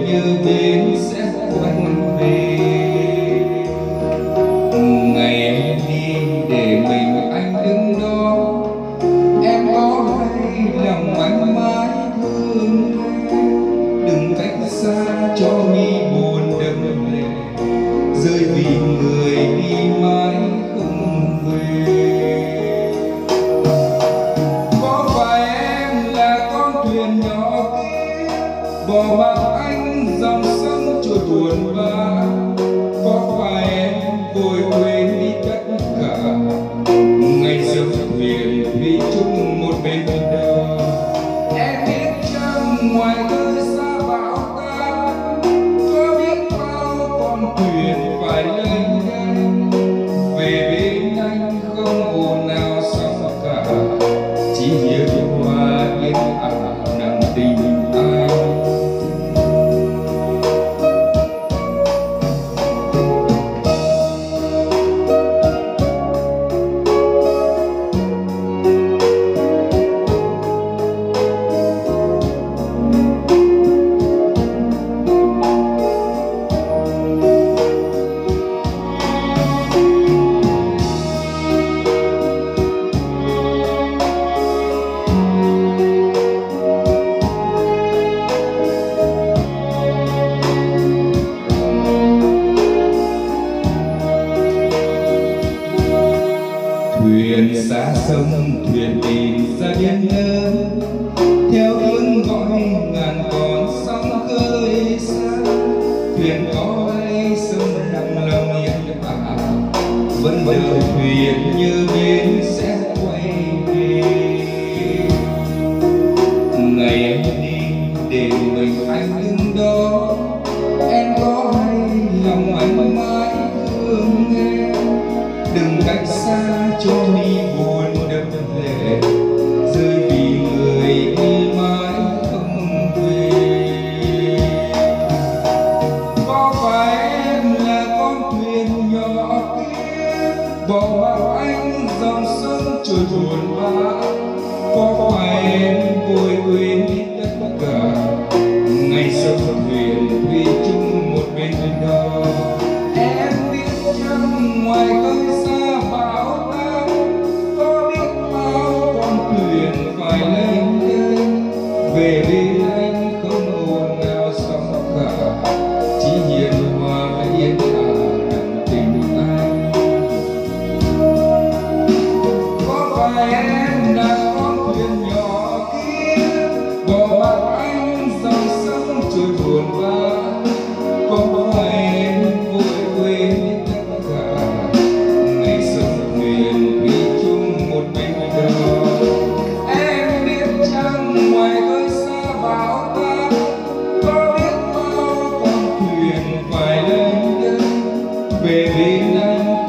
như đến sẽ quay về. Ngày em đi để mình anh đứng đó, em có hay lòng anh mãi thương em. Đừng cách xa cho mi buồn đẫm lệ, rơi vì người đi mãi không về. Có phải em là con thuyền nhỏ kia bỏ mặc anh dòng sông trôi buồn bã? Có phải em vội quên đi tất cả ngày xưa thuyền thủy chung một bên đầu? Em biết chăng ngoài khơi xa bão táp, có biết bao con thuyền phải lênh đênh về bên anh không ồn nào sóng cả, chỉ hiền hòa yên ả nặng tình ai. Thuyền xa sông thuyền tìm ra biển lớn, theo tiếng gọi ngàn con sóng khơi xa. Thuyền có bay sông lặng lòng yên ả, vẫn đợi thuyền như đến sẽ quay về. Ngày em đi để mình anh đứng đó, em có hay lòng anh mãi thương em. Đừng cách xa cho mi buồn đẫm lệ, rơi vì người đi mãi không về. Có phải em là con thuyền nhỏ kia bỏ mặc anh dòng sông trôi buồn bã? Có phải em vội quên đi tất cả ngày xưa thuyền thủy chung một bên đó? Em biết chăng ngoài khơi xa bão táp, có biết bao con thuyền phải lênh đênh về bên anh không ồn nào sóng cả, chỉ hiền hòa yên ả nặng tình anh. Có phải em là con thuyền nhỏ kia bỏ mặc anh dòng sông trôi buồn bã? Có phải em vội quên đi tất cả ngày xưa thuyền thủy chung một bên đó? Em biết chăng ngoài khơi xa bão táp, có biết bao con thuyền phải lênh đênh về bên anh